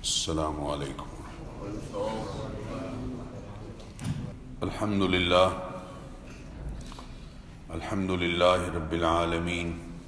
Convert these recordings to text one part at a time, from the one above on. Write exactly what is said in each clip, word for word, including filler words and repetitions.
السلام علیکم۔ الحمد للہ الحمد للہ رب العالمین،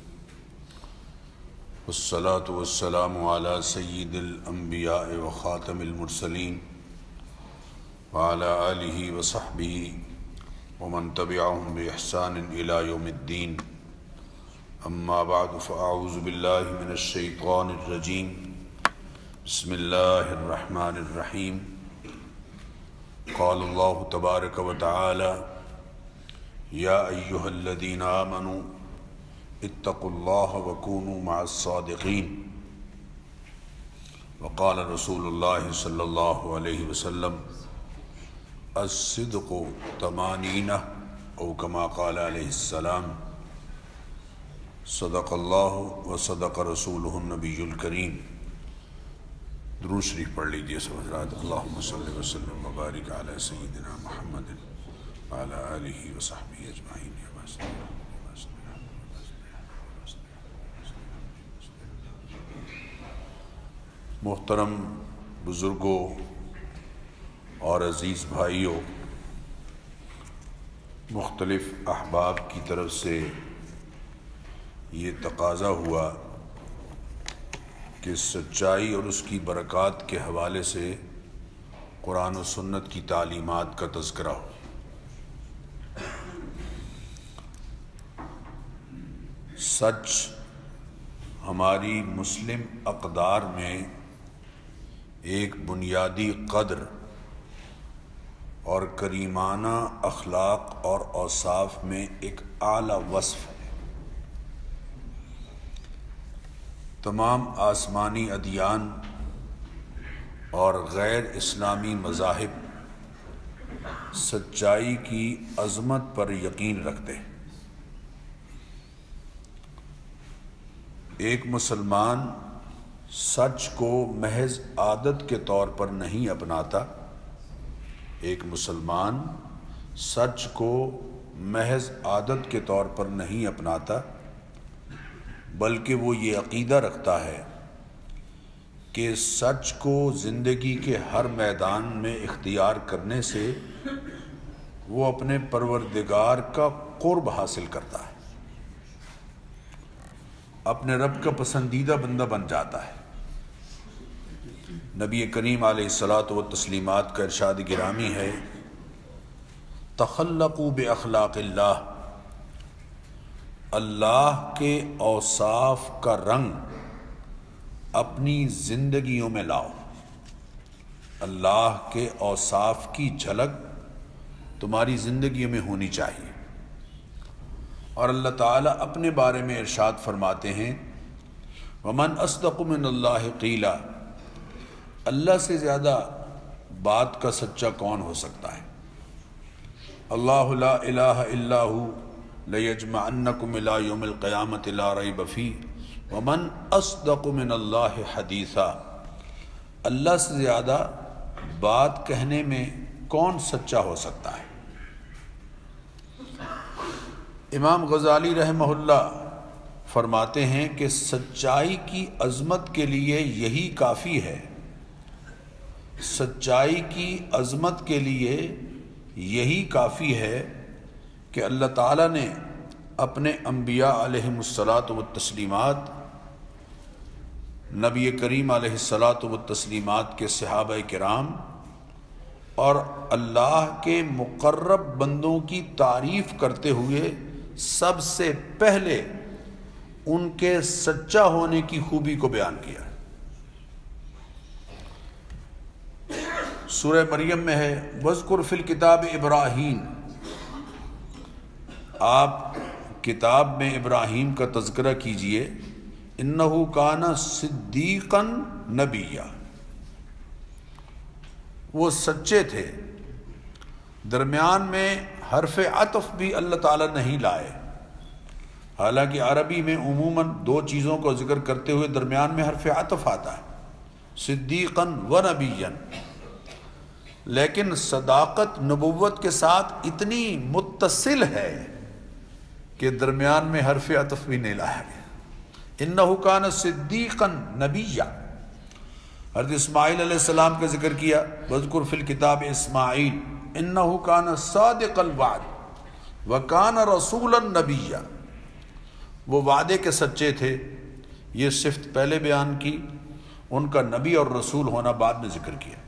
والصلاة والسلام علی سید الانبیاء وخاتم المرسلین وعلی آلہ وصحبہ ومن تبعہم بإحسان الی یوم الدین، اما بعد فاعوذ باللہ من الشیطان الرجیم، بسم اللہ الرحمن الرحیم۔ قال اللہ تبارک و تعالی یا ایہا الذین آمنوا اتقوا اللہ وکونوا مع الصادقین، وقال رسول اللہ صلی اللہ علیہ وسلم الصدق ثمانین او کما قال علیہ السلام، صدق اللہ و صدق رسولہ النبی الکریم۔ درود شریف پڑھ لیجیے سب حضرات۔ اللہم صلی وسلم وبارک علی سیدنا محمد وعلی آلہ وصحبہ اجمعین۔ محترم بزرگوں اور عزیز بھائیوں، مختلف احباب کی طرف سے یہ تقاضا ہوا کہ سچائی اور اس کی برکات کے حوالے سے قرآن و سنت کی تعلیمات کا تذکرہ ہو۔ سچ ہماری مسلم اقدار میں ایک بنیادی قدر اور کریمانہ اخلاق اور اوصاف میں ایک اعلیٰ وصف ہے۔ تمام آسمانی ادیان اور غیر اسلامی مذاہب سچائی کی عظمت پر یقین رکھتے ہیں۔ ایک مسلمان سچ کو محض عادت کے طور پر نہیں اپناتا، ایک مسلمان سچ کو محض عادت کے طور پر نہیں اپناتا، بلکہ وہ یہ عقیدہ رکھتا ہے کہ سچ کو زندگی کے ہر میدان میں اختیار کرنے سے وہ اپنے پروردگار کا قرب حاصل کرتا ہے، اپنے رب کا پسندیدہ بندہ بن جاتا ہے۔ نبی کریم علیہ الصلاۃ والتسلیمات کا ارشاد گرامی ہے، تخلقوا باخلاق اللہ، اللہ کے اوصاف کا رنگ اپنی زندگیوں میں لاؤ۔ اللہ کے اوصاف کی جھلک تمہاری زندگیوں میں ہونی چاہیے۔ اور اللہ تعالیٰ اپنے بارے میں ارشاد فرماتے ہیں، وَمَنْ أَصْدَقُ مِنَ اللَّهِ قِيلًا، اللہ سے زیادہ بات کا سچا کون ہو سکتا ہے؟ اللہ لا الہ الا هو لَيَجْمَعَنَّكُمْ إِلَىٰ يَوْمِ الْقِيَامَةِ لَا رَيْبَ فِيهِ وَمَنْ أَصْدَقُ مِنَ اللَّهِ حَدِيثًا، اللہ سے زیادہ بات کہنے میں کون سچا ہو سکتا ہے؟ امام غزالی رحمہ اللہ فرماتے ہیں کہ سچائی کی عظمت کے لیے یہی کافی ہے، سچائی کی عظمت کے لیے یہی کافی ہے کہ اللہ تعالیٰ نے اپنے انبیاء علیہم الصلاۃ والتسلیمات، نبی کریم علیہ الصلاۃ والتسلیمات کے صحابہ کرام اور اللہ کے مقرب بندوں کی تعریف کرتے ہوئے سب سے پہلے ان کے سچا ہونے کی خوبی کو بیان کیا۔ سورہ مریم میں ہے، وَاذْكُرْ فِي الْكِتَابِ ابراہیم، آپ کتاب میں ابراہیم کا تذکرہ کیجئے، انہو کان صدیقا نبیا، وہ سچے تھے۔ درمیان میں حرف عطف بھی اللہ تعالیٰ نہیں لائے، حالانکہ عربی میں عموماً دو چیزوں کو ذکر کرتے ہوئے درمیان میں حرف عطف آتا ہے، صدیقا و نبیا، لیکن صداقت نبوت کے ساتھ اتنی متصل ہے کہ درمیان میں حرف عطف بھی نہیں لایا گیا۔ انہ کان صدیقا نبیا، حضرت اسماعیل علیہ السلام کا ذکر کیا، وذکر فی الکتاب اسماعیل انہ کان صادق الوعد وکان رسولا نبیا، وہ وعدے کے سچے تھے، یہ صفت پہلے بیان کی، ان کا نبی اور رسول ہونا بعد میں ذکر کیا۔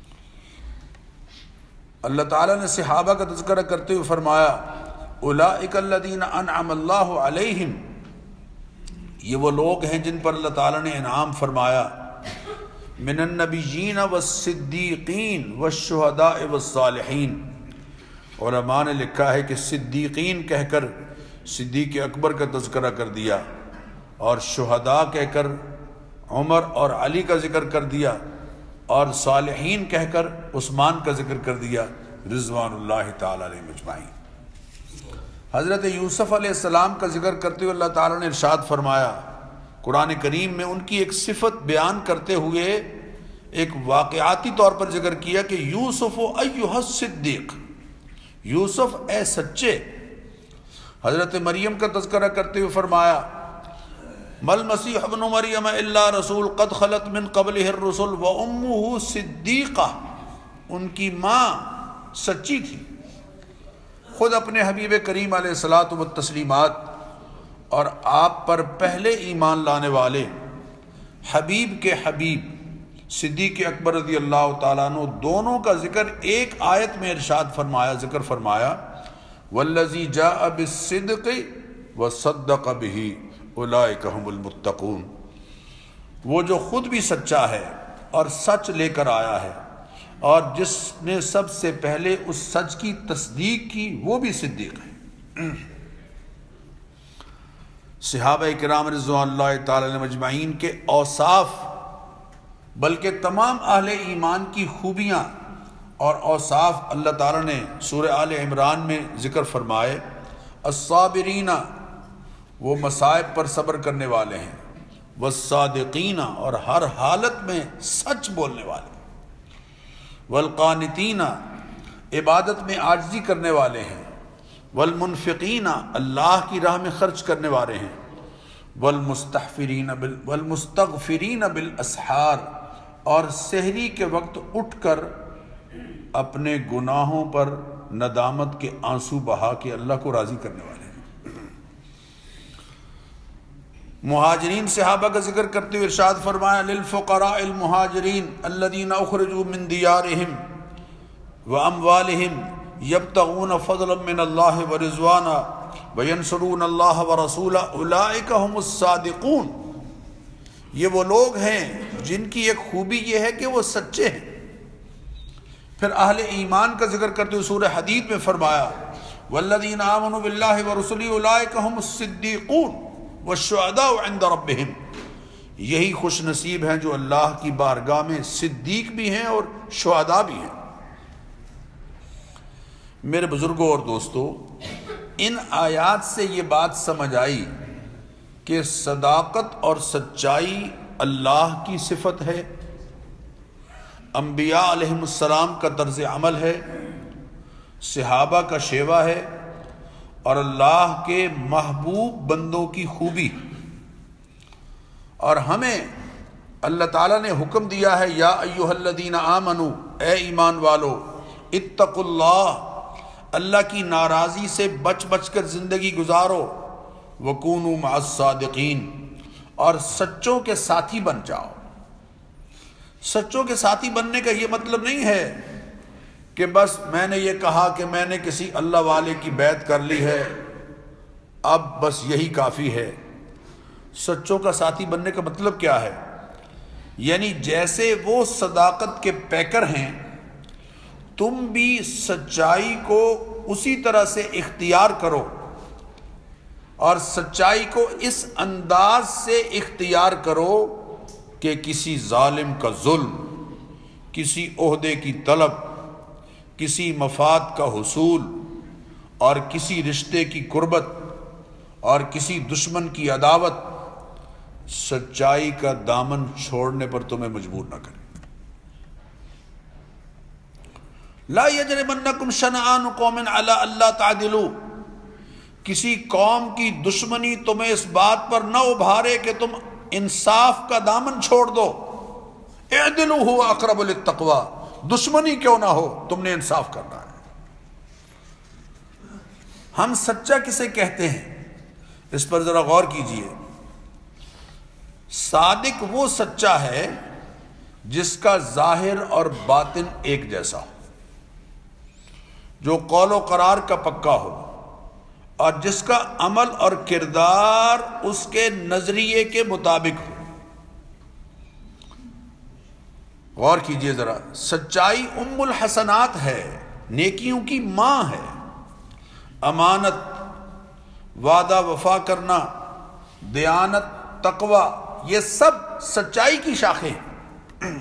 اللہ تعالیٰ نے صحابہ کا تذکرہ کرتے ہوئے فرمایا اولئک الذین انعم اللہ علیہم، یہ وہ لوگ ہیں جن پر اللہ تعالیٰ نے انعام فرمایا، من النبیین والصدیقین والشہداء والصالحین، علماء نے لکھا ہے کہ صدیقین کہہ کر صدیق اکبر کا تذکرہ کر دیا، اور شہداء کہہ کر عمر اور علی کا ذکر کر دیا، اور صالحین کہہ کر عثمان کا ذکر کر دیا رضوان اللہ تعالی علیہم اجمعین۔ حضرت یوسف علیہ السلام کا ذکر کرتے ہوئے اللہ تعالیٰ نے ارشاد فرمایا، قرآن کریم میں ان کی ایک صفت بیان کرتے ہوئے ایک واقعاتی طور پر ذکر کیا کہ یوسف ایھا الصدیق، یوسف اے سچے۔ حضرت مریم کا تذکرہ کرتے ہوئے فرمایا مل مسیح ابن مریم الا رسول قد خلت من قبلہ الرسل وامہ صدیقہ، ان کی ماں سچی تھی۔ خود اپنے حبیب کریم علیہ الصلاۃ والتسلیمات اور آپ پر پہلے ایمان لانے والے حبیب کے حبیب صدیق اکبر رضی اللہ تعالیٰ عنہ دونوں کا ذکر ایک آیت میں ارشاد فرمایا، ذکر فرمایا والذی جاء بالصدق وصدق بہ اولئک ھم المتقون، وہ جو خود بھی سچا ہے اور سچ لے کر آیا ہے، اور جس نے سب سے پہلے اس سچ کی تصدیق کی وہ بھی صدیق ہے۔ صحابہ کرام رضوان اللہ تعالی علیہم اجمعین کے اوصاف، بلکہ تمام اہل ایمان کی خوبیاں اور اوصاف اللہ تعالیٰ نے سورہ آل عمران میں ذکر فرمائے۔ الصابرین، وہ مصائب پر صبر کرنے والے ہیں، والصادقین، اور ہر حالت میں سچ بولنے والے، والقانتین، عبادت میں عاجزی کرنے والے ہیں، والمنفقین، اللہ کی راہ میں خرچ کرنے والے ہیں، والمستغفرین بال والمستغفرین بالاسحار، اور سحری کے وقت اٹھ کر اپنے گناہوں پر ندامت کے آنسو بہا کے اللہ کو راضی کرنے والے ہیں۔ مہاجرین صحابہ کا ذکر کرتے ہوئے ارشاد فرمایا للفقراء المہاجرین الذین اخرجوا من دیارہم واموالہم یبتغون فضلا من اللہ ورضوانا وینصرون اللہ ورسولہ اولئک ھم الصادقون، یہ وہ لوگ ہیں جن کی ایک خوبی یہ ہے کہ وہ سچے ہیں۔ پھر اہل ایمان کا ذکر کرتے ہوئے سورہ حدید میں فرمایا والذین آمنوا باللہ ورسلہ اولئک ھم الصدیقون والشہداء عند ربہم، یہی خوش نصیب ہیں جو اللہ کی بارگاہ میں صدیق بھی ہیں اور شہداء بھی ہیں۔ میرے بزرگوں اور دوستو، ان آیات سے یہ بات سمجھ آئی کہ صداقت اور سچائی اللہ کی صفت ہے، انبیاء علیہم السلام کا طرز عمل ہے، صحابہ کا شیوہ ہے، اور اللہ کے محبوب بندوں کی خوبی۔ اور ہمیں اللہ تعالیٰ نے حکم دیا ہے یا ایھا الذین آمنوا، اے ایمان والو، اتقوا اللہ، اللہ کی ناراضی سے بچ بچ کر زندگی گزارو، وکونوا مع الصادقین، اور سچوں کے ساتھی بن جاؤ۔ سچوں کے ساتھی بننے کا یہ مطلب نہیں ہے کہ بس میں نے یہ کہا کہ میں نے کسی اللہ والے کی بیعت کر لی ہے، اب بس یہی کافی ہے۔ سچوں کا ساتھی بننے کا مطلب کیا ہے؟ یعنی جیسے وہ صداقت کے پیکر ہیں، تم بھی سچائی کو اسی طرح سے اختیار کرو، اور سچائی کو اس انداز سے اختیار کرو کہ کسی ظالم کا ظلم، کسی عہدے کی طلب، کسی مفاد کا حصول، اور کسی رشتے کی قربت، اور کسی دشمن کی عداوت سچائی کا دامن چھوڑنے پر تمہیں مجبور نہ کرے۔ لا یجرمنکم شنآن قوم علی الا تعدلوا، کسی قوم کی دشمنی تمہیں اس بات پر نہ ابھارے کہ تم انصاف کا دامن چھوڑ دو، اعدلوا هو اقرب للتقوی، دشمنی کیوں نہ ہو تم نے انصاف کرنا ہے۔ ہم سچا کسے کہتے ہیں اس پر ذرا غور کیجئے۔ صادق وہ سچا ہے جس کا ظاہر اور باطن ایک جیسا ہو، جو قول و قرار کا پکا ہو، اور جس کا عمل اور کردار اس کے نظریے کے مطابق ہو۔ غور کیجئے ذرا، سچائی ام الحسنات ہے، نیکیوں کی ماں ہے۔ امانت، وعدہ وفا کرنا، دیانت، تقوی، یہ سب سچائی کی شاخیں ہیں۔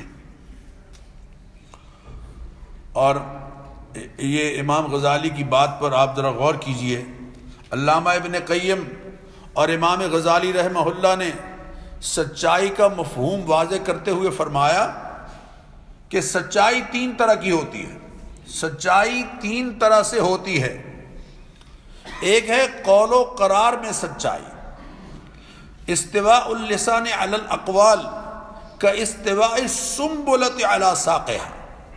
اور یہ امام غزالی کی بات پر آپ ذرا غور کیجئے۔ علامہ ابن قیم اور امام غزالی رحمہ اللہ نے سچائی کا مفہوم واضح کرتے ہوئے فرمایا کہ سچائی تین طرح کی ہوتی ہے۔ سچائی تین طرح سے ہوتی ہے۔ ایک ہے قول و قرار میں سچائی، استواء اللسان علی الاقوال کا استواء السنبلۃ علی ساقها،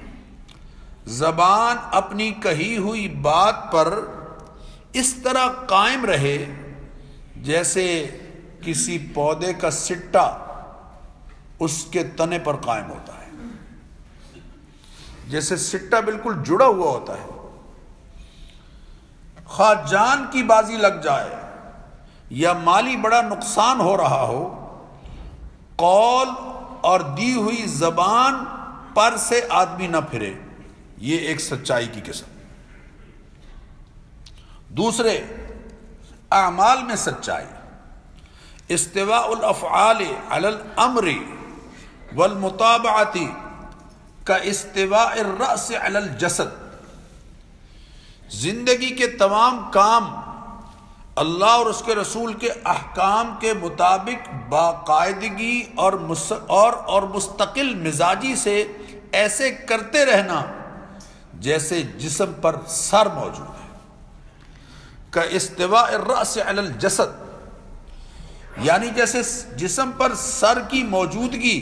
زبان اپنی کہی ہوئی بات پر اس طرح قائم رہے جیسے کسی پودے کا سٹا اس کے تنے پر قائم ہوتا ہے، جیسے سٹا بالکل جڑا ہوا ہوتا ہے۔ خواہ جان کی بازی لگ جائے یا مالی بڑا نقصان ہو رہا ہو، قول اور دی ہوئی زبان پر سے آدمی نہ پھرے، یہ ایک سچائی کی قسم۔ دوسرے، اعمال میں سچائی، استواء الافعال علی الامر والمتابعۃ کا استواء الرأس علی الجسد، زندگی کے تمام کام اللہ اور اس کے رسول کے احکام کے مطابق باقاعدگی اور اور اور مستقل مزاجی سے ایسے کرتے رہنا جیسے جسم پر سر موجود ہے، کا استواء الرأس علی الجسد، یعنی جیسے جسم پر سر کی موجودگی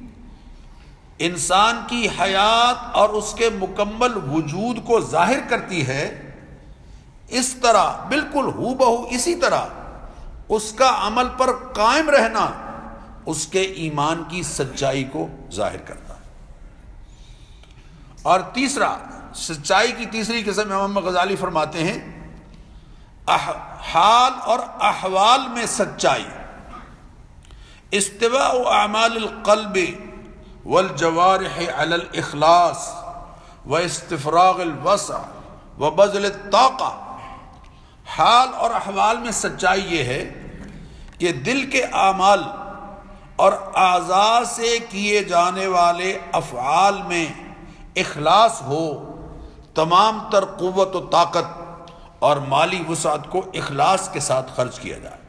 انسان کی حیات اور اس کے مکمل وجود کو ظاہر کرتی ہے، اس طرح بالکل ہو بہو اسی طرح اس کا عمل پر قائم رہنا اس کے ایمان کی سچائی کو ظاہر کرتا ہے۔ اور تیسرا، سچائی کی تیسری قسم امام غزالی فرماتے ہیں حال اور احوال میں سچائی، استواء اعمال القلب والجوارح علی الاخلاص واستفراغ الوسع وبذل الطاقہ۔ حال اور احوال میں سچائی یہ ہے کہ دل کے اعمال اور اعضاء سے کیے جانے والے افعال میں اخلاص ہو، تمام تر قوت و طاقت اور مالی وسعت کو اخلاص کے ساتھ خرچ کیا جائے،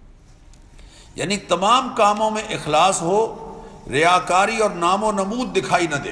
یعنی تمام کاموں میں اخلاص ہو، ریاکاری اور نام و نمود دکھائی نہ دے۔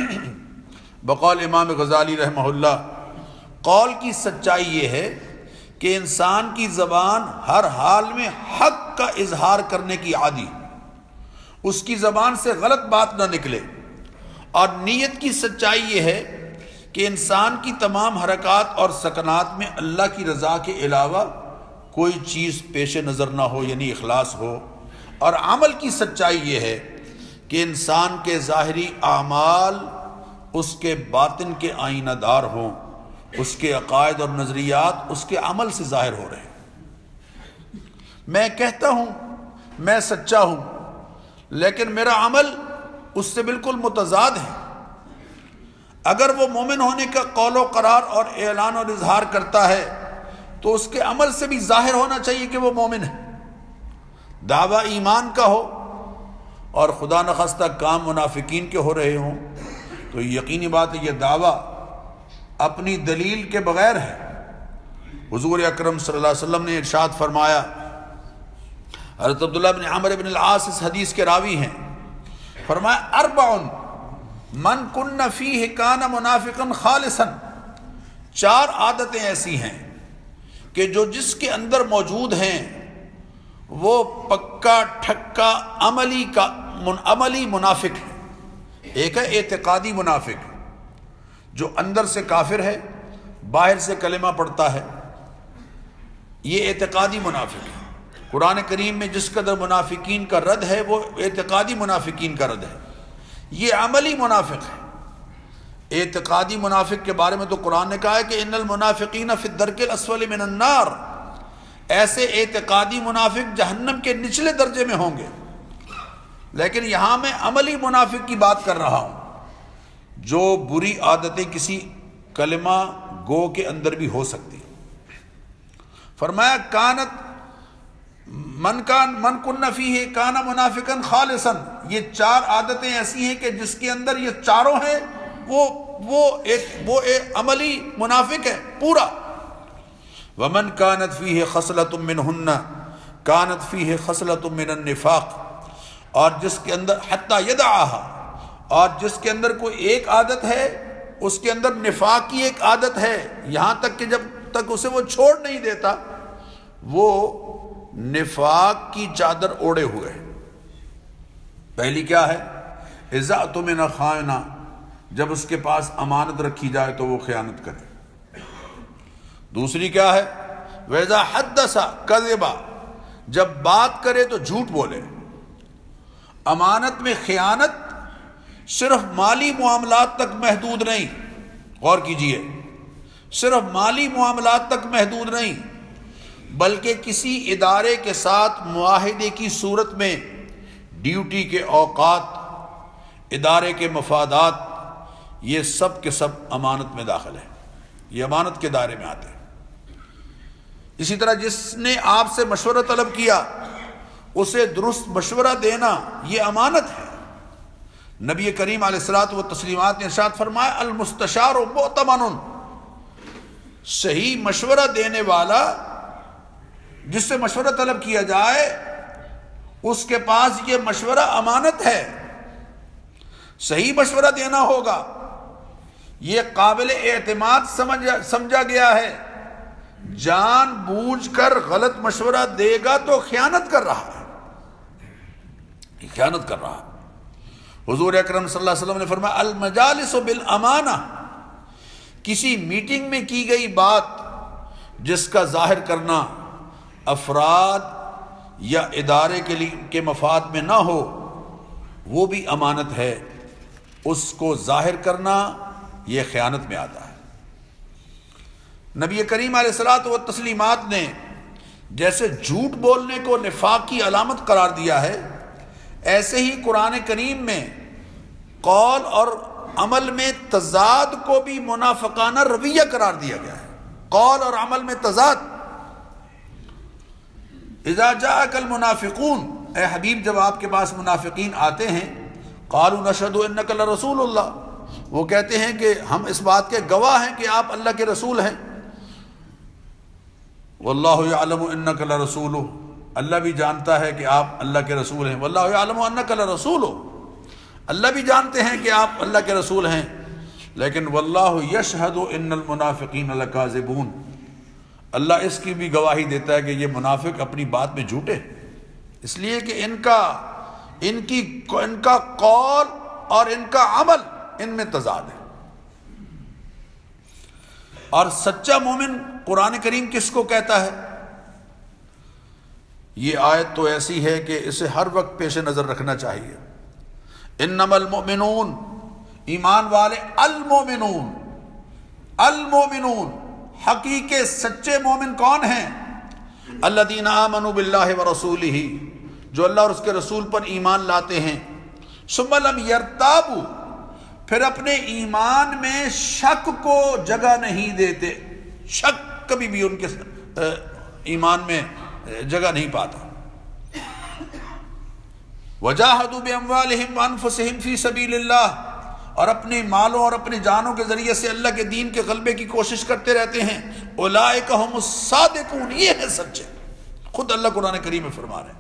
بقول امام غزالی رحمہ اللہ، قول کی سچائی یہ ہے کہ انسان کی زبان ہر حال میں حق کا اظہار کرنے کی عادی، اس کی زبان سے غلط بات نہ نکلے، اور نیت کی سچائی یہ ہے کہ انسان کی تمام حرکات اور سکنات میں اللہ کی رضا کے علاوہ کوئی چیز پیش نظر نہ ہو، یعنی اخلاص ہو۔ اور عمل کی سچائی یہ ہے کہ انسان کے ظاہری اعمال اس کے باطن کے آئینہ دار ہوں، اس کے عقائد اور نظریات اس کے عمل سے ظاہر ہو رہے ہیں۔ میں کہتا ہوں میں سچا ہوں، لیکن میرا عمل اس سے بالکل متضاد ہے۔ اگر وہ مومن ہونے کا قول و قرار اور اعلان اور اظہار کرتا ہے تو اس کے عمل سے بھی ظاہر ہونا چاہیے کہ وہ مومن ہے۔ دعویٰ ایمان کا ہو اور خدا نخواستہ کام منافقین کے ہو رہے ہوں تو یقینی بات ہے یہ دعویٰ اپنی دلیل کے بغیر ہے۔ حضور اکرم صلی اللہ علیہ وسلم نے ارشاد فرمایا، حضرت عبداللہ بن عمرو بن العاص اس حدیث کے راوی ہیں، فرمایا اربع من کن فیہ کان منافقا خالصا، چار عادتیں ایسی ہیں کہ جو جس کے اندر موجود ہیں وہ پکا ٹھکا عملی کا عملی منافق ہے۔ ایک ہے اعتقادی منافق جو اندر سے کافر ہے، باہر سے کلمہ پڑھتا ہے، یہ اعتقادی منافق ہے۔ قرآن کریم میں جس قدر منافقین کا رد ہے وہ اعتقادی منافقین کا رد ہے، یہ عملی منافق ہے۔ اعتقادی منافق کے بارے میں تو قرآن نے کہا ہے کہ ان المنافقین فی الدرک الاسفل من النار، ایسے اعتقادی منافق جہنم کے نچلے درجے میں ہوں گے۔ لیکن یہاں میں عملی منافق کی بات کر رہا ہوں، جو بری عادتیں کسی کلمہ گو کے اندر بھی ہو سکتی۔ فرمایا کانت من کان من کن فیہ کان منافقا خالصا، یہ چار عادتیں ایسی ہیں کہ جس کے اندر یہ چاروں ہیں وہ وہ ایک وہ ایک عملی منافق ہے پورا۔ ومن کانت فیہ خصلۃ منہن کانت فیہ خصلۃ من النفاق، اور جس کے اندر حتی یدعہا، اور جس کے اندر کوئی ایک عادت ہے اس کے اندر نفاق کی ایک عادت ہے، یہاں تک کہ جب تک اسے وہ چھوڑ نہیں دیتا وہ نفاق کی چادر اوڑے ہوئے ہے۔ پہلی کیا ہے؟ اذا اؤتمن خان، جب اس کے پاس امانت رکھی جائے تو وہ خیانت کرے۔ دوسری کیا ہے؟ وَإِذَا حَدَّثَ كَذِبَ، جب بات کرے تو جھوٹ بولے۔ امانت میں خیانت صرف مالی معاملات تک محدود نہیں، غور کیجئے، صرف مالی معاملات تک محدود نہیں، بلکہ کسی ادارے کے ساتھ معاہدے کی صورت میں ڈیوٹی کے اوقات، ادارے کے مفادات، یہ سب کے سب امانت میں داخل ہے، یہ امانت کے دائرے میں آتے ہیں۔ اسی طرح جس نے آپ سے مشورہ طلب کیا اسے درست مشورہ دینا یہ امانت ہے۔ نبی کریم علیہ الصلوۃ والتسلیمات نے ارشاد فرمایا المستشار مؤتمن، صحیح مشورہ دینے والا جس سے مشورہ طلب کیا جائے اس کے پاس یہ مشورہ امانت ہے، صحیح مشورہ دینا ہوگا، یہ قابل اعتماد سمجھا گیا ہے۔ جان بوجھ کر غلط مشورہ دے گا تو خیانت کر رہا ہے، خیانت کر رہا ہے۔ حضور اکرم صلی اللہ علیہ وسلم نے فرمایا المجالس بالامانہ، کسی میٹنگ میں کی گئی بات جس کا ظاہر کرنا افراد یا ادارے کے لیے کے مفاد میں نہ ہو وہ بھی امانت ہے، اس کو ظاہر کرنا یہ خیانت میں آتا ہے۔ نبی کریم علیہ الصلوۃ والتسلیمات نے جیسے جھوٹ بولنے کو نفاق کی علامت قرار دیا ہے، ایسے ہی قرآن کریم میں قول اور عمل میں تضاد کو بھی منافقانہ رویہ قرار دیا گیا ہے۔ قول اور عمل میں تضاد، اذا جاءک المنافقون، اے حبیب جب آپ کے پاس منافقین آتے ہیں، قالوا نشہد انک لرسول اللہ، وہ کہتے ہیں کہ ہم اس بات کے گواہ ہیں کہ آپ اللہ کے رسول ہیں۔ واللہ یعلم انک لرسولہ، اللہ بھی جانتا ہے کہ آپ اللہ کے رسول ہیں۔ واللہ یعلم انک لرسولہ، اللہ بھی جانتے ہیں کہ آپ اللہ کے رسول ہیں، لیکن واللہ یشہد ان المنافقین لکاذبون، اللہ اس کی بھی گواہی دیتا ہے کہ یہ منافق اپنی بات میں جھوٹے، اس لیے کہ ان کا ان کی ان کا قول اور ان کا عمل ان میں تضاد ہے۔ اور سچا مومن قرآن کریم کس کو کہتا ہے؟ یہ آیت تو ایسی ہے کہ اسے ہر وقت پیش نظر رکھنا چاہیے۔ انما المؤمنون، ایمان والے، المؤمنون، المؤمنون، حقیقی سچے مومن کون ہیں؟ الذین آمنوا باللہ ورسولہ، جو اللہ اور اس کے رسول پر ایمان لاتے ہیں، ثم لم یرتابوا، پھر اپنے ایمان میں شک کو جگہ نہیں دیتے، شک کبھی بھی ان کے ایمان میں جگہ نہیں پاتا۔ وجاہدوا باموالہم وانفسہم فی سبیل اللہ، اور اپنے مالوں اور اپنی جانوں کے ذریعے سے اللہ کے دین کے غلبے کی کوشش کرتے رہتے ہیں۔ اولئک ھم الصادقون، یہ ہے سچے، خود اللہ قرآن کریم میں فرما رہے ہیں۔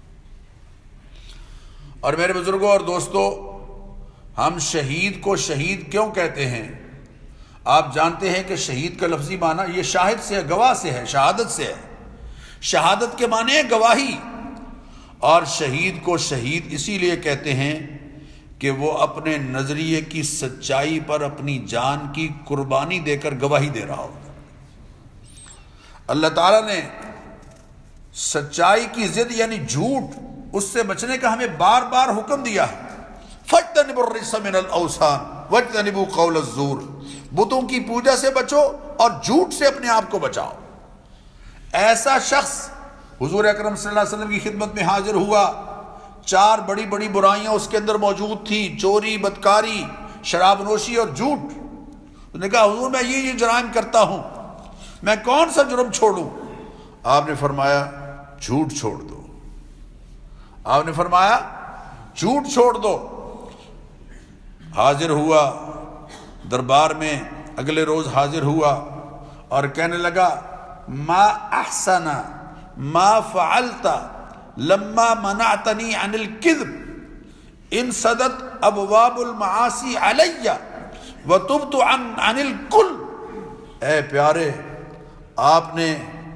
اور میرے بزرگوں اور دوستو، ہم شہید کو شہید کیوں کہتے ہیں؟ آپ جانتے ہیں کہ شہید کا لفظی معنی یہ شاہد سے ہے، گواہ سے ہے، شہادت سے ہے۔ شہادت کے معنی ہے گواہی، اور شہید کو شہید اسی لیے کہتے ہیں کہ وہ اپنے نظریے کی سچائی پر اپنی جان کی قربانی دے کر گواہی دے رہا ہوتا. اللہ تعالیٰ نے سچائی کی ضد یعنی جھوٹ، اس سے بچنے کا ہمیں بار بار حکم دیا ہے. فَاجْتَنِبُوا الرِّجْسَ مِنَ الْأَوْثَانِ وَاجْتَنِبُوا قَوْلَ الزُّورِ، بتوں کی پوجا سے بچو اور جھوٹ سے اپنے آپ کو بچاؤ. ایسا شخص حضور اکرم صلی اللہ علیہ وسلم کی خدمت میں حاضر ہوا، چار بڑی بڑی برائیاں اس کے اندر موجود تھی، چوری، بدکاری، شراب نوشی اور جھوٹ. اس نے کہا حضور میں یہ یہ جرائم کرتا ہوں، میں کون سا جرم چھوڑوں؟ آپ نے فرمایا جھوٹ چھوڑ دو. آپ نے فرمایا جھوٹ چھوڑ دو. حاضر ہوا دربار میں، اگلے روز حاضر ہوا اور کہنے لگا ما احسن ما فعلت لما منعتنی عن الكذب ان صدت ابواب المعاصی علی وتبت عن عن الکل. اے پیارے، آپ نے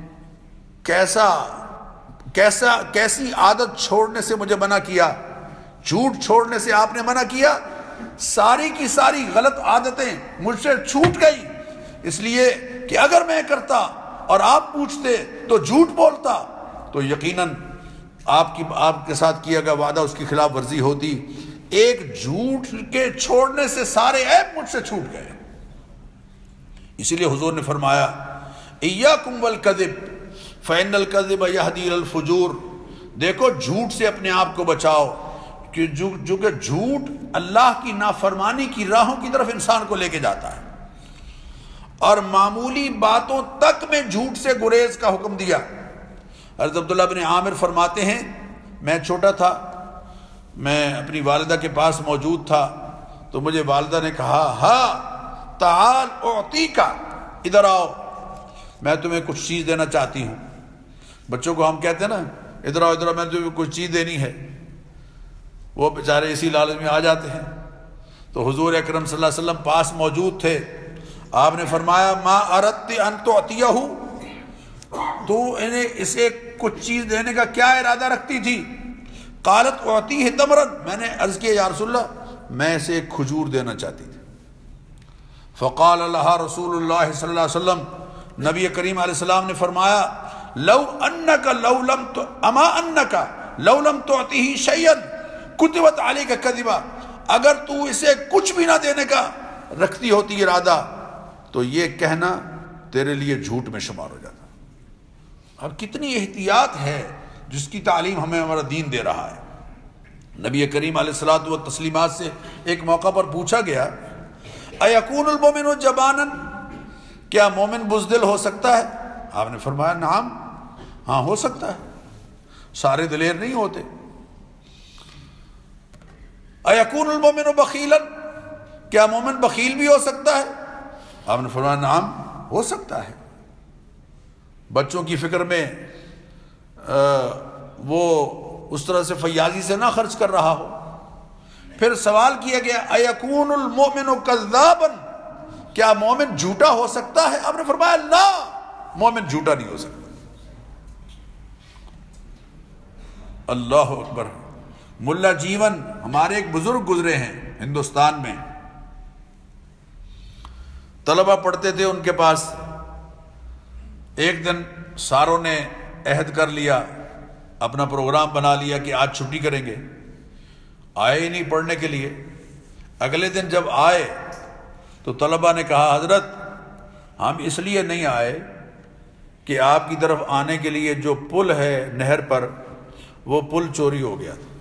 کیسا کیسا کیسی عادت چھوڑنے سے مجھے منع کیا؟ جھوٹ چھوڑنے سے آپ نے منع کیا. ساری کی ساری غلط عادتیں مجھ سے چھوٹ گئی، اس لیے کہ اگر میں کرتا اور آپ پوچھتے تو جھوٹ بولتا تو یقیناً آپ کی آپ کے ساتھ کیا گیا وعدہ اس کی خلاف ورزی ہوتی. ایک جھوٹ کے چھوڑنے سے سارے عیب مجھ سے چھوٹ گئے. اسی لیے حضور نے فرمایا ایاکم والکذب فإن الکذب یہدی الی الفجور. دیکھو جھوٹ سے اپنے آپ کو بچاؤ، کہ جو جو کہ جھوٹ اللہ کی نافرمانی کی راہوں کی طرف انسان کو لے کے جاتا ہے. اور معمولی باتوں تک میں جھوٹ سے گریز کا حکم دیا. حضرت عبداللہ بن عامر فرماتے ہیں میں چھوٹا تھا، میں اپنی والدہ کے پاس موجود تھا تو مجھے والدہ نے کہا ہاں تعال اعطیکا، ادھر آؤ میں تمہیں کچھ چیز دینا چاہتی ہوں. بچوں کو ہم کہتے ہیں نا ادھر آؤ ادھر آؤ میں تمہیں کچھ چیز دینی ہے، وہ بیچارے اسی لالچ میں آ جاتے ہیں. تو حضور اکرم صلی اللہ علیہ وسلم پاس موجود تھے. آپ نے فرمایا ما اردت ان تعطیہ، تو انہیں اسے کچھ چیز دینے کا کیا ارادہ رکھتی تھی؟ قالت اعطیہ تمرا، میں نے عرض کیا یا رسول اللہ میں اسے ایک کھجور دینا چاہتی تھی. فقال لها رسول اللہ صلی اللہ علیہ وسلم، نبی کریم علیہ السلام نے فرمایا لو انک لو لم اما انک لو لم تعطیہ شیئا کتبت علیک کذبا، اگر تو اسے کچھ بھی نہ دینے کا رکھتی ہوتی ارادہ تو یہ کہنا تیرے لیے جھوٹ میں شمار ہو جاتا. اب کتنی احتیاط ہے جس کی تعلیم ہمیں ہمارا دین دے رہا ہے. نبی کریم علیہ الصلوۃ والتسلیمات سے ایک موقع پر پوچھا گیا ایکون المومن جبانا، کیا مومن بزدل ہو سکتا ہے؟ آپ نے فرمایا نعم، ہاں ہو سکتا ہے، سارے دلیر نہیں ہوتے. ایکون المومن بخیلا، کیا مومن بخیل بھی ہو سکتا ہے؟ آپ نے فرمایا نعم ہو سکتا ہے. بچوں کی فکر میں وہ اس طرح سے فیاضی سے نہ خرچ کر رہا ہو. پھر سوال کیا گیا ایکون المؤمن کذابا، کیا مومن جھوٹا ہو سکتا ہے؟ آپ نے فرمایا لا، مومن جھوٹا نہیں ہو سکتا. اللہ اکبر. ملا جیون ہمارے ایک بزرگ گزرے ہیں ہندوستان میں، طلبہ پڑھتے تھے ان کے پاس. ایک دن ساروں نے عہد کر لیا، اپنا پروگرام بنا لیا کہ آج چھٹی کریں گے. آئے ہی نہیں پڑھنے کے لیے. اگلے دن جب آئے تو طلبہ نے کہا حضرت ہم اس لیے نہیں آئے کہ آپ کی طرف آنے کے لیے جو پل ہے نہر پر وہ پل چوری ہو گیا تھا.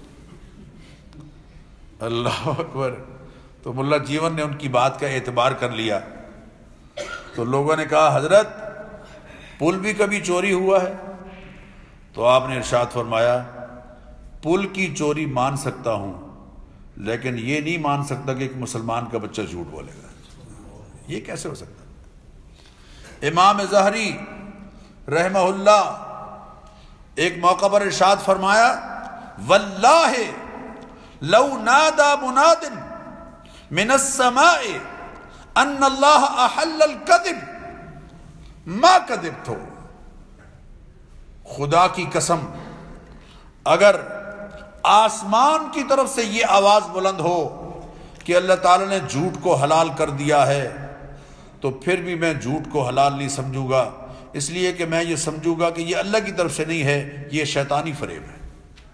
اللہ اکبر. تو ملا جیون نے ان کی بات کا اعتبار کر لیا. تو لوگوں نے کہا حضرت پل بھی کبھی چوری ہوا ہے؟ تو آپ نے ارشاد فرمایا پل کی چوری مان سکتا ہوں لیکن یہ نہیں مان سکتا کہ ایک مسلمان کا بچہ جھوٹ بولے گا. یہ کیسے ہو سکتا؟ امام ظہری رحمہ اللہ ایک موقع پر ارشاد فرمایا واللہ لو نادى مناد من السماء ان اللہ احل الکذب ما کذبت. خدا کی قسم اگر آسمان کی طرف سے یہ آواز بلند ہو کہ اللہ تعالیٰ نے جھوٹ کو حلال کر دیا ہے، تو پھر بھی میں جھوٹ کو حلال نہیں سمجھوں گا، اس لیے کہ میں یہ سمجھوں گا کہ یہ اللہ کی طرف سے نہیں ہے، یہ شیطانی فریب ہے۔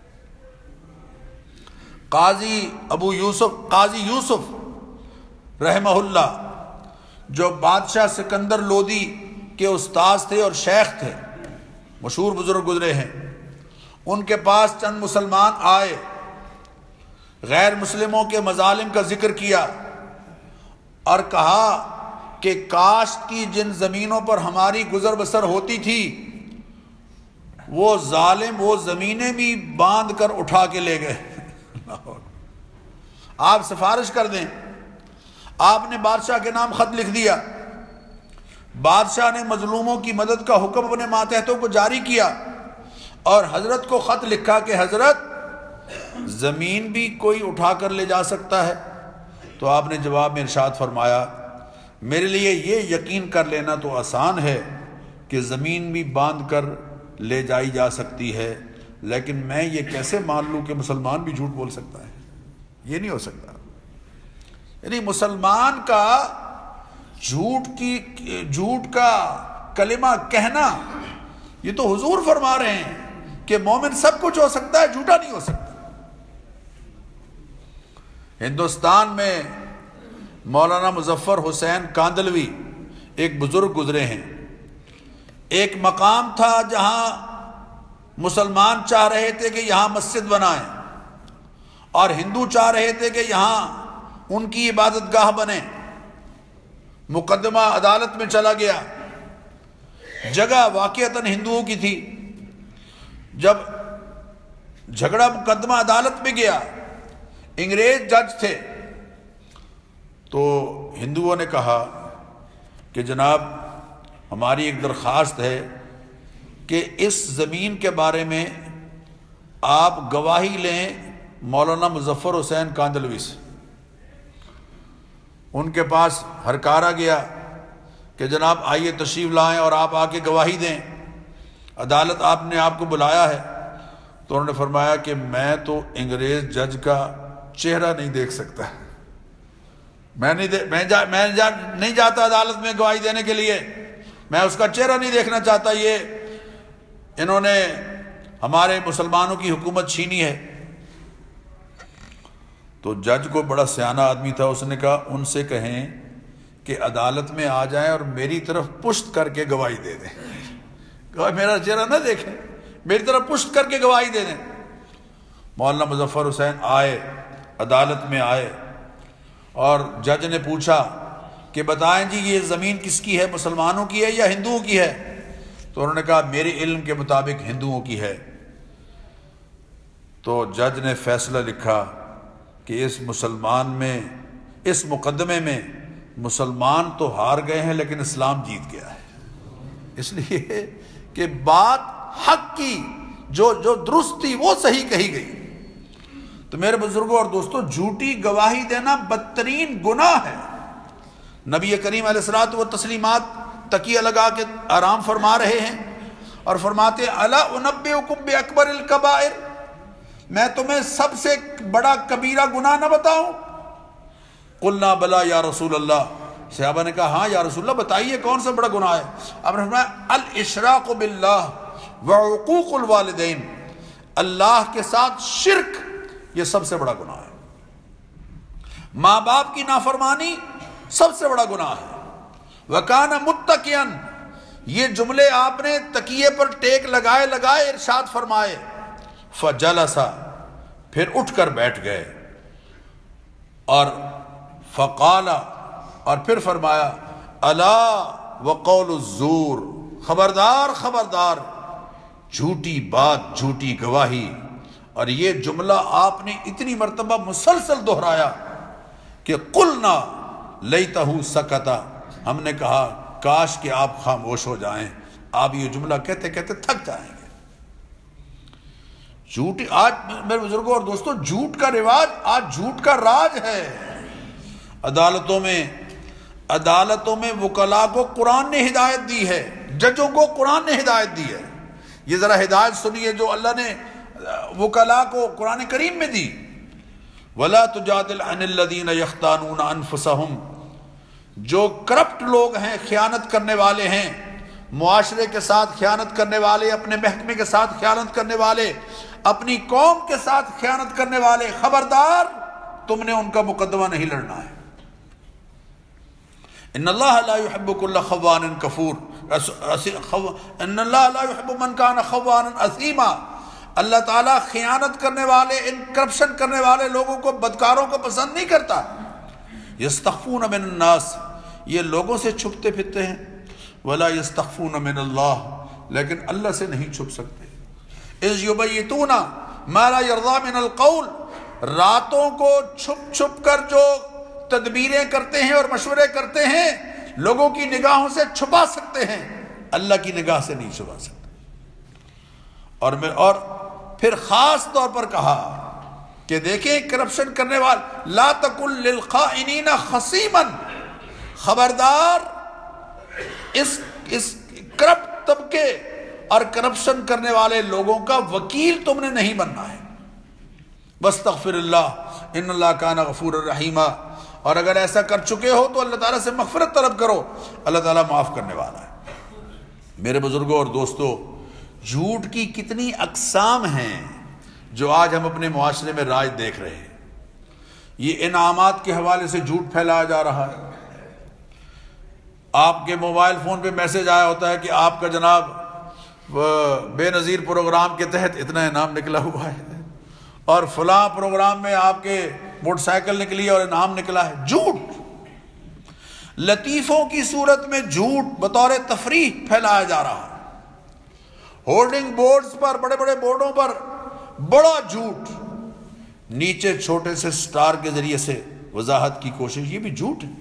قاضی ابو یوسف قاضی یوسف رحمہ اللہ، جو بادشاہ سکندر لودھی کے استاذ تھے اور شیخ تھے، مشہور بزرگ گزرے ہیں، ان کے پاس چند مسلمان آئے، غیر مسلموں کے مظالم کا ذکر کیا اور کہا کہ کاشت کی جن زمینوں پر ہماری گزر بسر ہوتی تھی وہ ظالم وہ زمینیں بھی باندھ کر اٹھا کے لے گئے۔ آپ سفارش کر دیں۔ آپ نے بادشاہ کے نام خط لکھ دیا، بادشاہ نے مظلوموں کی مدد کا حکم اپنے ماتحتوں کو جاری کیا اور حضرت کو خط لکھا کہ حضرت زمین بھی کوئی اٹھا کر لے جا سکتا ہے؟ تو آپ نے جواب میں ارشاد فرمایا، میرے لیے یہ یقین کر لینا تو آسان ہے کہ زمین بھی باندھ کر لے جائی جا سکتی ہے، لیکن میں یہ کیسے مان لوں کہ مسلمان بھی جھوٹ بول سکتا ہے؟ یہ نہیں ہو سکتا۔ یعنی مسلمان کا جھوٹ کی جھوٹ کا کلمہ کہنا، یہ تو حضور فرما رہے ہیں کہ مومن سب کچھ ہو سکتا ہے، جھوٹا نہیں ہو سکتا۔ ہندوستان میں مولانا مظفر حسین کاندلوی ایک بزرگ گزرے ہیں۔ ایک مقام تھا جہاں مسلمان چاہ رہے تھے کہ یہاں مسجد بنائیں اور ہندو چاہ رہے تھے کہ یہاں ان کی عبادت گاہ بنے۔ مقدمہ عدالت میں چلا گیا، جگہ واقعتاً ہندوؤں کی تھی۔ جب جھگڑا مقدمہ عدالت میں گیا، انگریز جج تھے، تو ہندوؤں نے کہا کہ جناب ہماری ایک درخواست ہے کہ اس زمین کے بارے میں آپ گواہی لیں مولانا مظفر حسین کاندلوی سے۔ ان کے پاس ہرکارا گیا کہ جناب آئیے تشریف لائیں اور آپ آ کے گواہی دیں، عدالت آپ نے آپ کو بلایا ہے۔ تو انہوں نے فرمایا کہ میں تو انگریز جج کا چہرہ نہیں دیکھ سکتا، میں نہیں دے, میں, جا, میں جا, نہیں جاتا عدالت میں گواہی دینے کے لیے، میں اس کا چہرہ نہیں دیکھنا چاہتا، یہ انہوں نے ہمارے مسلمانوں کی حکومت چھینی ہے۔ تو جج کو بڑا سیانہ آدمی تھا، اس نے کہا ان سے کہیں کہ عدالت میں آ جائیں اور میری طرف پشت کر کے گواہی دے دیں، کہ میرا چہرہ نہ دیکھیں، میری طرف پشت کر کے گواہی دے دیں۔ مولانا مظفر حسین آئے، عدالت میں آئے اور جج نے پوچھا کہ بتائیں جی یہ زمین کس کی ہے، مسلمانوں کی ہے یا ہندوؤں کی ہے؟ تو انہوں نے کہا میرے علم کے مطابق ہندوؤں کی ہے۔ تو جج نے فیصلہ لکھا کہ اس مسلمان میں اس مقدمے میں مسلمان تو ہار گئے ہیں لیکن اسلام جیت گیا ہے، اس لیے کہ بات حق کی جو جو درست تھی وہ صحیح کہی گئی۔ تو میرے بزرگوں اور دوستوں، جھوٹی گواہی دینا بدترین گناہ ہے۔ نبی کریم علیہ الصلوۃ والتسلیمات تکیہ لگا کے آرام فرما رہے ہیں اور فرماتے ہیں الا انبئکم باکبر الکبائر، میں تمہیں سب سے بڑا کبیرہ گناہ نہ بتاؤں؟ قلنا بلا یا رسول اللہ، صحابہ نے کہا ہاں یا رسول اللہ بتائیے کون سا بڑا گناہ ہے؟ آپ نے فرمایا الاشراق باللہ وعقوق الوالدین، اللہ کے ساتھ شرک یہ سب سے بڑا گناہ ہے، ماں باپ کی نافرمانی سب سے بڑا گناہ ہے۔ وکان متکئا، یہ جملے آپ نے تکیے پر ٹیک لگائے لگائے ارشاد فرمائے۔ فجلسا، پھر اٹھ کر بیٹھ گئے، اور فقال، اور پھر فرمایا الا وقول الزور، خبردار خبردار جھوٹی بات، جھوٹی گواہی۔ اور یہ جملہ آپ نے اتنی مرتبہ مسلسل دہرایا کہ قلنا لیتہ سکتا، ہم نے کہا کاش کہ آپ خاموش ہو جائیں، آپ یہ جملہ کہتے کہتے تھک جائیں گے۔ جھوٹ آج میرے بزرگوں اور دوستوں، جھوٹ کا رواج آج جھوٹ کا راج ہے۔ عدالتوں میں عدالتوں میں وکلاء کو قرآن نے ہدایت دی ہے، ججوں کو قرآن نے ہدایت دی ہے۔ یہ ذرا ہدایت سنیے جو اللہ نے وکلا کو قرآن کریم میں دی، وَلَا تُجَادِلْ عَنِ الَّذِينَ يَخْتَانُونَ أَنفُسَهُمْ، جو کرپٹ لوگ ہیں، خیانت کرنے والے ہیں، معاشرے کے ساتھ خیانت کرنے والے، اپنے محکمے کے ساتھ خیانت کرنے والے، اپنی قوم کے ساتھ خیانت کرنے والے، خبردار تم نے ان کا مقدمہ نہیں لڑنا ہے۔ ان اللہ لا يحب كل خوان کفور، ان اللہ لا يحب من كان خوانا اثیما، اللہ تعالیٰ خیانت کرنے والے، ان کرپشن کرنے والے لوگوں کو، بدکاروں کو پسند نہیں کرتا۔ یستخفون من الناس، یہ لوگوں سے چھپتے پھرتے ہیں، ولا یستخفون من اللہ، لیکن اللہ سے نہیں چھپ سکتے۔ اذ یبیتون ما لا یرضی من القول، راتوں کو چھپ چھپ کر جو تدبیریں کرتے ہیں اور مشورے کرتے ہیں، لوگوں کی نگاہوں سے چھپا سکتے ہیں، اللہ کی نگاہ سے نہیں چھپا سکتے۔ اور میں اور پھر خاص طور پر کہا کہ دیکھیں کرپشن کرنے والے، لا تکن للخائنین خصیما، خبردار اس اس کرپٹ طبقے اور کرپشن کرنے والے لوگوں کا وکیل تم نے نہیں بننا ہے۔ واستغفر اللہ ان اللہ کان غفور الرحیم، اور اگر ایسا کر چکے ہو تو اللہ تعالیٰ سے مغفرت طلب کرو، اللہ تعالیٰ معاف کرنے والا ہے۔ میرے بزرگوں اور دوستو، جھوٹ کی کتنی اقسام ہیں جو آج ہم اپنے معاشرے میں رائج دیکھ رہے ہیں۔ یہ انعامات کے حوالے سے جھوٹ پھیلایا جا رہا ہے۔ آپ کے موبائل فون پہ میسج آیا ہوتا ہے کہ آپ کا جناب بے نظیر پروگرام کے تحت اتنا انعام نکلا ہوا ہے، اور فلاں پروگرام میں آپ کے موٹر سائیکل نکلی اور انعام نکلا ہے۔ جھوٹ لطیفوں کی صورت میں جھوٹ بطور تفریح پھیلایا جا رہا ہے۔ ہولڈنگ بورڈز پر، بڑے بڑے بورڈوں پر بڑا جھوٹ، نیچے چھوٹے سے سٹار کے ذریعے سے وضاحت کی کوشش، یہ بھی جھوٹ ہے۔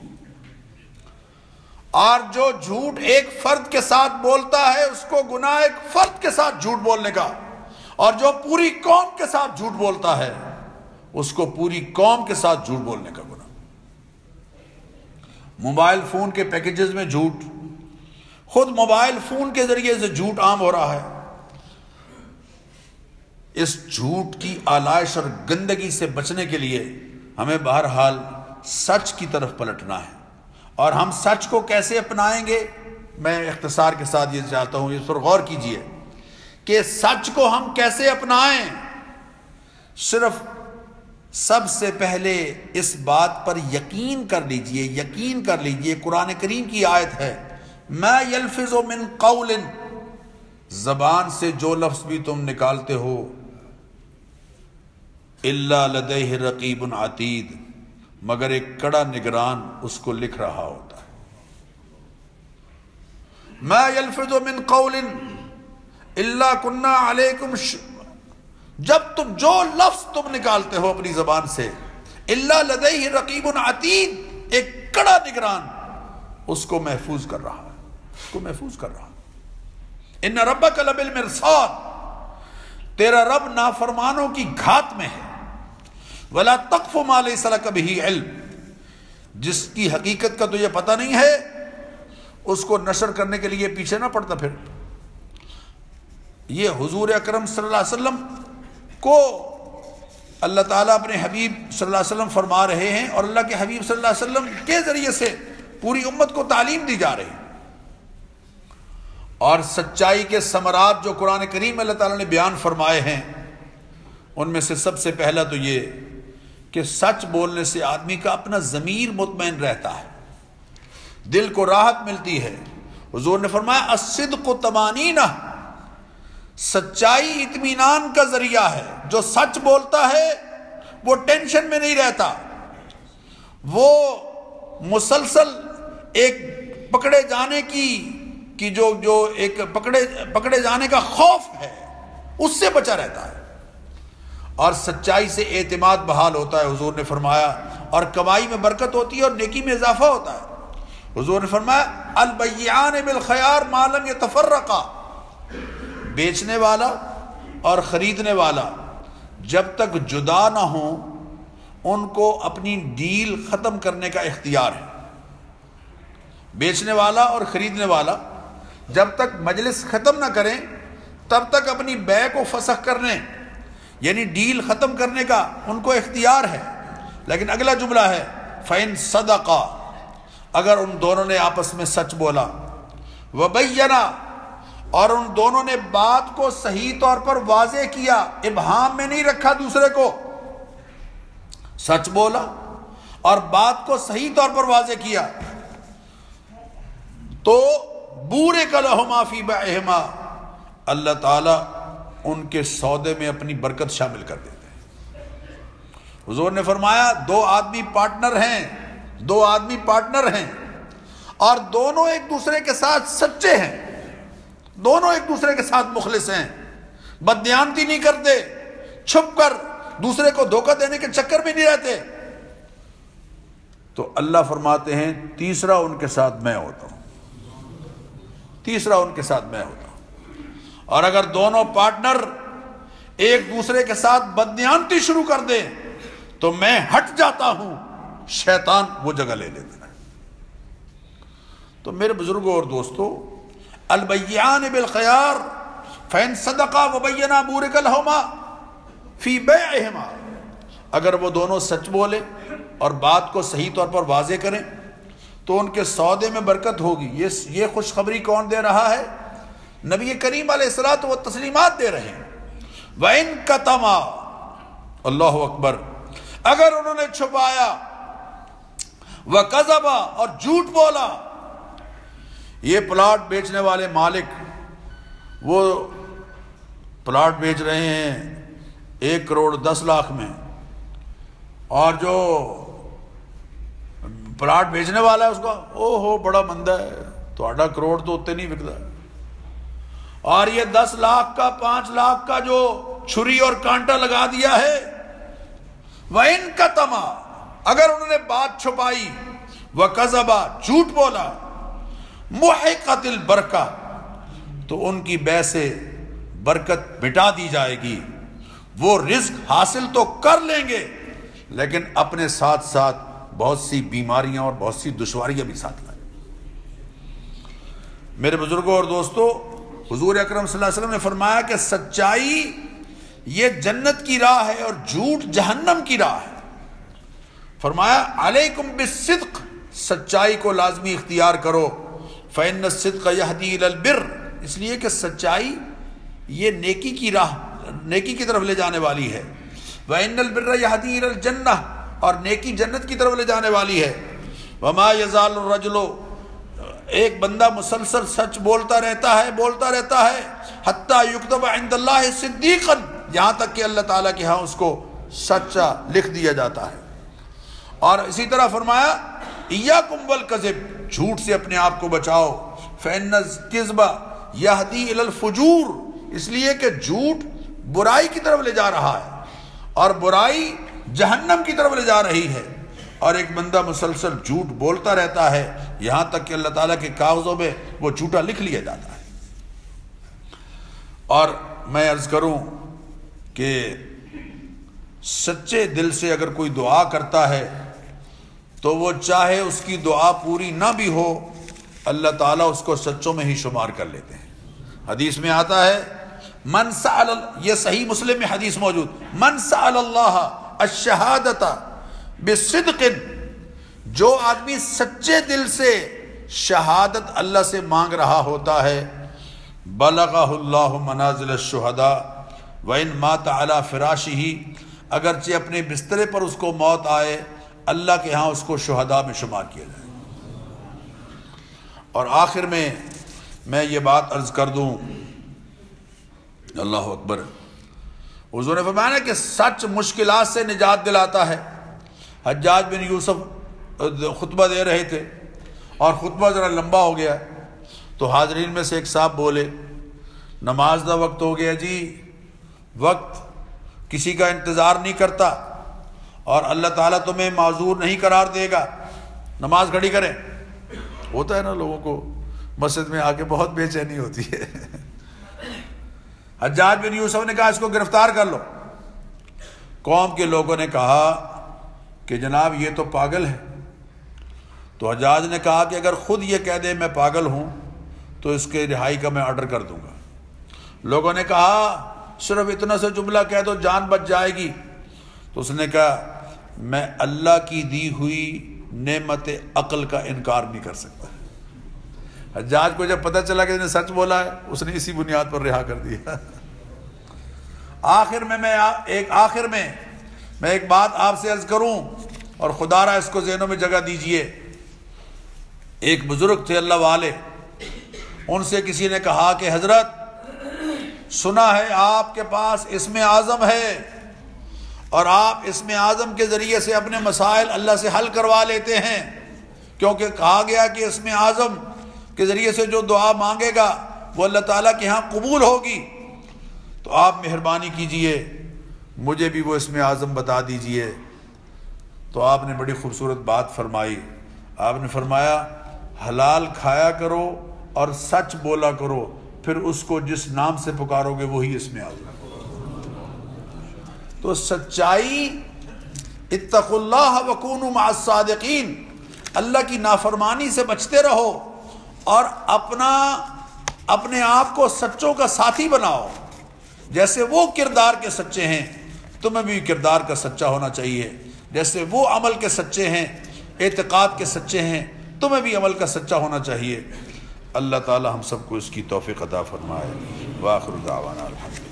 اور جو جھوٹ ایک فرد کے ساتھ بولتا ہے اس کو گناہ ایک فرد کے ساتھ جھوٹ بولنے کا، اور جو پوری قوم کے ساتھ جھوٹ بولتا ہے اس کو پوری قوم کے ساتھ جھوٹ بولنے کا گناہ۔ موبائل فون کے پیکیجز میں جھوٹ، خود موبائل فون کے ذریعے سے جھوٹ عام ہو رہا ہے۔ اس جھوٹ کی آلائش اور گندگی سے بچنے کے لیے ہمیں بہرحال سچ کی طرف پلٹنا ہے۔ اور ہم سچ کو کیسے اپنائیں گے، میں اختصار کے ساتھ یہ چاہتا ہوں، اس پر غور کیجئے کہ سچ کو ہم کیسے اپنائیں۔ صرف سب سے پہلے اس بات پر یقین کر لیجئے، یقین کر لیجئے، قرآن کریم کی آیت ہے، ما یلفظ من قول، زبان سے جو لفظ بھی تم نکالتے ہو، الا لدیہ رقیب عتید، مگر ایک کڑا نگران اس کو لکھ رہا ہوتا ہے۔ ما یلفظ من قول الا کنا علیکم ش... جب تم جو لفظ تم نکالتے ہو اپنی زبان سے، الا لدیہ رقیب عتید، ایک کڑا نگران اس کو محفوظ کر رہا ہے، اس کو محفوظ کر رہا ہے۔ ان ربک لبالمرصاد، تیرا رب نافرمانوں کی گھات میں ہے۔ ولا تقف ما لیس لک بہ علم، جس کی حقیقت کا تجھے پتہ نہیں ہے اس کو نشر کرنے کے لیے پیچھے نہ پڑتا پھر۔ یہ حضور اکرم صلی اللہ علیہ وسلم کو اللہ تعالیٰ اپنے حبیب صلی اللہ علیہ وسلم فرما رہے ہیں، اور اللہ کے حبیب صلی اللہ علیہ وسلم کے ذریعے سے پوری امت کو تعلیم دی جا رہی ہے۔ اور سچائی کے ثمرات جو قرآن کریم میں اللہ تعالیٰ نے بیان فرمائے ہیں، ان میں سے سب سے پہلا تو یہ کہ سچ بولنے سے آدمی کا اپنا ضمیر مطمئن رہتا ہے، دل کو راحت ملتی ہے۔ حضور نے فرمایا الصدق طمانینہ، سچائی اطمینان کا ذریعہ ہے۔ جو سچ بولتا ہے وہ ٹینشن میں نہیں رہتا، وہ مسلسل ایک پکڑے جانے کی کی جو جو ایک پکڑے پکڑے جانے کا خوف ہے اس سے بچا رہتا ہے، اور سچائی سے اعتماد بحال ہوتا ہے۔ حضور نے فرمایا اور کمائی میں برکت ہوتی ہے اور نیکی میں اضافہ ہوتا ہے۔ حضور نے فرمایا البیعان بالخیار ما لم یتفرقا، بیچنے والا اور خریدنے والا جب تک جدا نہ ہوں ان کو اپنی ڈیل ختم کرنے کا اختیار ہے۔ بیچنے والا اور خریدنے والا جب تک مجلس ختم نہ کریں تب تک اپنی بے کو فسخ کرنے یعنی ڈیل ختم کرنے کا ان کو اختیار ہے. لیکن اگلا جملہ ہے فَإِن صَدَقَا، اگر ان دونوں نے آپس میں سچ بولا، وَبَيَّنَا، اور ان دونوں نے بات کو صحیح طور پر واضح کیا، ابہام میں نہیں رکھا دوسرے کو، سچ بولا اور بات کو صحیح طور پر واضح کیا، تو بورک لہما فی بیعہما، اللہ تعالیٰ ان کے سودے میں اپنی برکت شامل کر دیتے ہیں. حضور نے فرمایا دو آدمی پارٹنر ہیں، دو آدمی پارٹنر ہیں اور دونوں ایک دوسرے کے ساتھ سچے ہیں، دونوں ایک دوسرے کے ساتھ مخلص ہیں، بددیانتی نہیں کرتے، چھپ کر دوسرے کو دھوکہ دینے کے چکر میں نہیں رہتے، تو اللہ فرماتے ہیں تیسرا ان کے ساتھ میں ہوتا ہوں، تیسرا ان کے ساتھ میں ہوتا ہوں. اور اگر دونوں پارٹنر ایک دوسرے کے ساتھ بددیانتی شروع کر دیں تو میں ہٹ جاتا ہوں، شیطان وہ جگہ لے لیتا ہے. تو میرے بزرگوں اور دوستو، البیعان بالخیار فإن صدقا وبینا بورک لہما فی بیعہما، اگر وہ دونوں سچ بولے اور بات کو صحیح طور پر واضح کریں تو ان کے سودے میں برکت ہوگی. یہ یہ خوشخبری کون دے رہا ہے؟ نبی کریم علیہ الصلوۃ والتسلیمات دے رہے ہیں. وَإِن كَتَمَا، اللہ اکبر، اگر انہوں نے چھپایا، وَكَذَبَا، اور جھوٹ بولا. یہ پلاٹ بیچنے والے مالک وہ پلاٹ بیچ رہے ہیں ایک کروڑ دس لاکھ میں، اور جو پلاٹ بیچنے والا ہے اس کا او ہو بڑا مندہ ہے، تو آٹھا کروڑ تو اتنے نہیں بکتا، اور یہ دس لاکھ کا پانچ لاکھ کا جو چھری اور کانٹا لگا دیا ہے. وَإِن كَتَمَا، اگر انہوں نے بات چھپائی، وَكَذَبَا، جھوٹ بولا، مُحِقَتِ الْبَرْکَہ، تو ان کی بے سے برکت مٹا دی جائے گی. وہ رزق حاصل تو کر لیں گے لیکن اپنے ساتھ ساتھ بہت سی بیماریاں اور بہت سی دشواریاں بھی ساتھ لائیں. میرے بزرگوں اور دوستو، حضور اکرم صلی اللہ علیہ وسلم نے فرمایا کہ سچائی یہ جنت کی راہ ہے اور جھوٹ جہنم کی راہ ہے. فرمایا علیکم بالصدق، سچائی کو لازمی اختیار کرو. فإن الصدق یہدی الی البر، اس لیے کہ سچائی یہ نیکی کی راہ، نیکی کی طرف لے جانے والی ہے. وإن البر یہدی الی الجنہ، اور نیکی جنت کی طرف لے جانے والی ہے. وما یزال الرجل، ایک بندہ مسلسل سچ بولتا رہتا ہے بولتا رہتا ہے حتی یکتب عند اللہ صدیقا، یہاں تک کہ اللہ تعالیٰ کے ہاں اس کو سچا لکھ دیا جاتا ہے. اور اسی طرح فرمایا ایاکم والکذب، جھوٹ سے اپنے آپ کو بچاؤ. فإن الکذب یہدی الی الفجور، اس لیے کہ جھوٹ برائی کی طرف لے جا رہا ہے اور برائی جہنم کی طرف لے جا رہی ہے. اور ایک بندہ مسلسل جھوٹ بولتا رہتا ہے یہاں تک کہ اللہ تعالیٰ کے کاغذوں میں وہ جھوٹا لکھ لیا جاتا ہے. اور میں عرض کروں کہ سچے دل سے اگر کوئی دعا کرتا ہے تو وہ چاہے اس کی دعا پوری نہ بھی ہو، اللہ تعالیٰ اس کو سچوں میں ہی شمار کر لیتے ہیں. حدیث میں آتا ہے من سأل، یہ صحیح مسلم میں حدیث موجود، من سأل اللہ الشہادت بصدق، جو آدمی سچے دل سے شہادت اللہ سے مانگ رہا ہوتا ہے، بلغہ اللہ منازل الشہداء وإن مات علی فراشہ، اگرچہ اپنے بسترے پر اس کو موت آئے اللہ کے ہاں اس کو شہداء میں شمار کیا جائے. اور آخر میں میں یہ بات عرض کر دوں، اللہ اکبر، حضور نے فرمایا کہ سچ مشکلات سے نجات دلاتا ہے. حجاج بن یوسف خطبہ دے رہے تھے اور خطبہ ذرا لمبا ہو گیا تو حاضرین میں سے ایک صاحب بولے نماز کا وقت ہو گیا جی، وقت کسی کا انتظار نہیں کرتا اور اللہ تعالیٰ تمہیں معذور نہیں قرار دے گا، نماز کھڑی کریں. ہوتا ہے نا لوگوں کو مسجد میں آ کے بہت بے چینی ہوتی ہے. حجاج بن یوسف نے کہا اس کو گرفتار کر لو. قوم کے لوگوں نے کہا کہ جناب یہ تو پاگل ہے. تو حجاج نے کہا کہ اگر خود یہ کہہ دے میں پاگل ہوں تو اس کے رہائی کا میں آرڈر کر دوں گا. لوگوں نے کہا صرف اتنا سا جملہ کہہ دو جان بچ جائے گی. تو اس نے کہا میں اللہ کی دی ہوئی نعمت عقل کا انکار نہیں کر سکتا. حجاج کو جب پتہ چلا کہ اس نے سچ بولا ہے اس نے اسی بنیاد پر رہا کر دیا. آخر میں میں ایک آخر میں میں ایک بات آپ سے عرض کروں اور خدا را اس کو ذہنوں میں جگہ دیجئے. ایک بزرگ تھے اللہ والے, ان سے کسی نے کہا کہ حضرت سنا ہے آپ کے پاس اسم اعظم ہے اور آپ اسم اعظم کے ذریعے سے اپنے مسائل اللہ سے حل کروا لیتے ہیں, کیونکہ کہا گیا کہ اسم اعظم کے ذریعے سے جو دعا مانگے گا وہ اللہ تعالیٰ کے ہاں قبول ہوگی. تو آپ مہربانی کیجئے مجھے بھی وہ اسم اعظم بتا دیجئے. تو آپ نے بڑی خوبصورت بات فرمائی. آپ نے فرمایا حلال کھایا کرو اور سچ بولا کرو, پھر اس کو جس نام سے پکارو گے وہی اسم اعظم. تو سچائی, اتقوا اللہ وکونوا مع الصادقین, اللہ کی نافرمانی سے بچتے رہو اور اپنا اپنے آپ کو سچوں کا ساتھی بناؤ. جیسے وہ کردار کے سچے ہیں تمہیں بھی کردار کا سچا ہونا چاہیے, جیسے وہ عمل کے سچے ہیں اعتقاد کے سچے ہیں تمہیں بھی عمل کا سچا ہونا چاہیے. اللہ تعالی ہم سب کو اس کی توفیق عطا فرمائے. وآخر دعوانا الحمد.